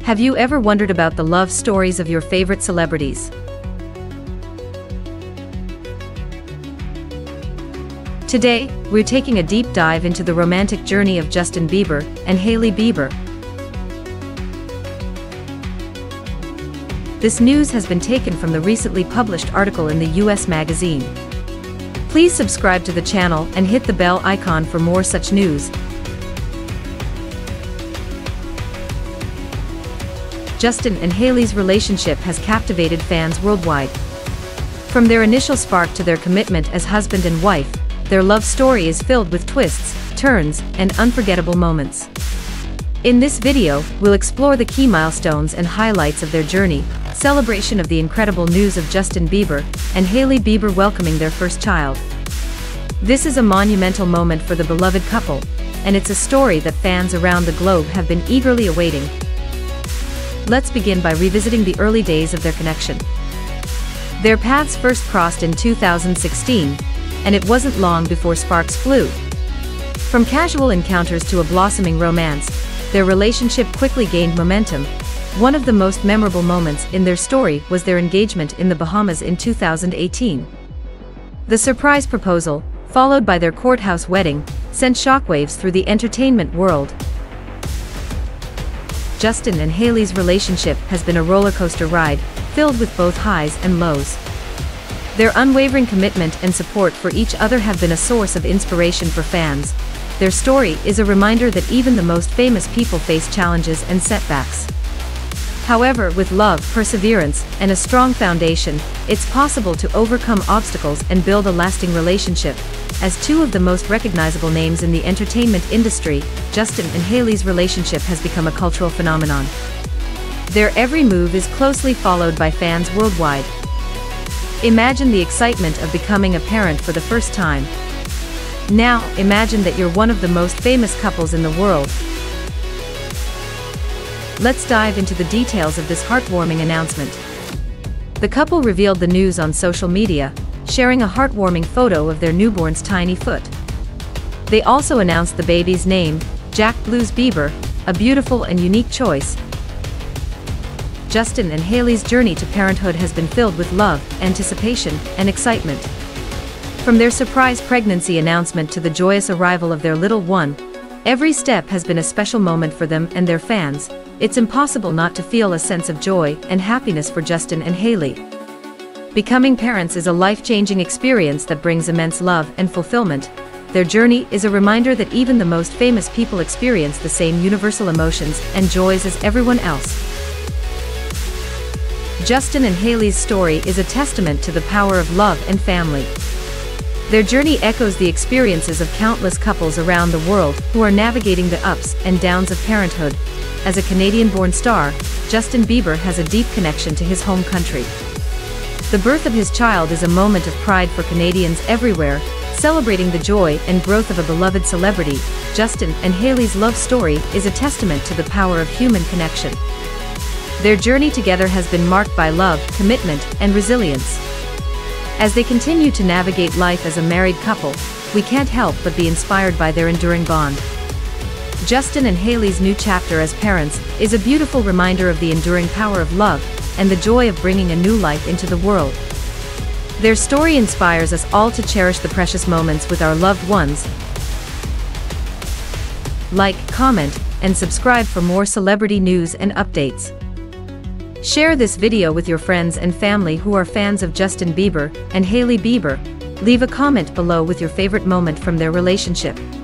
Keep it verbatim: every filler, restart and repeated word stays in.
Have you ever wondered about the love stories of your favorite celebrities? Today, we're taking a deep dive into the romantic journey of Justin Bieber and Hailey Bieber. This news has been taken from the recently published article in the U S magazine. Please subscribe to the channel and hit the bell icon for more such news. Justin and Hailey's relationship has captivated fans worldwide. From their initial spark to their commitment as husband and wife, their love story is filled with twists, turns, and unforgettable moments. In this video, we'll explore the key milestones and highlights of their journey, celebration of the incredible news of Justin Bieber and Hailey Bieber welcoming their first child. This is a monumental moment for the beloved couple, and it's a story that fans around the globe have been eagerly awaiting. Let's begin by revisiting the early days of their connection. Their paths first crossed in two thousand sixteen, and it wasn't long before sparks flew. From casual encounters to a blossoming romance, their relationship quickly gained momentum. One of the most memorable moments in their story was their engagement in the Bahamas in two thousand eighteen. The surprise proposal, followed by their courthouse wedding, sent shockwaves through the entertainment world. Justin and Hailey's relationship has been a rollercoaster ride, filled with both highs and lows. Their unwavering commitment and support for each other have been a source of inspiration for fans. Their story is a reminder that even the most famous people face challenges and setbacks. However, with love, perseverance, and a strong foundation, it's possible to overcome obstacles and build a lasting relationship. As two of the most recognizable names in the entertainment industry, Justin and Hailey's relationship has become a cultural phenomenon. Their every move is closely followed by fans worldwide. Imagine the excitement of becoming a parent for the first time. Now, imagine that you're one of the most famous couples in the world. Let's dive into the details of this heartwarming announcement. The couple revealed the news on social media, sharing a heartwarming photo of their newborn's tiny foot. They also announced the baby's name, Jack Blues Bieber, a beautiful and unique choice. Justin and Hailey's journey to parenthood has been filled with love, anticipation, and excitement. From their surprise pregnancy announcement to the joyous arrival of their little one, every step has been a special moment for them and their fans. It's impossible not to feel a sense of joy and happiness for Justin and Hailey. Becoming parents is a life-changing experience that brings immense love and fulfillment. Their journey is a reminder that even the most famous people experience the same universal emotions and joys as everyone else. Justin and Hailey's story is a testament to the power of love and family. Their journey echoes the experiences of countless couples around the world who are navigating the ups and downs of parenthood. As a Canadian-born star, Justin Bieber has a deep connection to his home country. The birth of his child is a moment of pride for Canadians everywhere, celebrating the joy and growth of a beloved celebrity. Justin and Hailey's love story is a testament to the power of human connection. Their journey together has been marked by love, commitment, and resilience. As they continue to navigate life as a married couple, we can't help but be inspired by their enduring bond. Justin and Hailey's new chapter as parents is a beautiful reminder of the enduring power of love and the joy of bringing a new life into the world. Their story inspires us all to cherish the precious moments with our loved ones. Like, comment, and subscribe for more celebrity news and updates. Share this video with your friends and family who are fans of Justin Bieber and Hailey Bieber. Leave a comment below with your favorite moment from their relationship.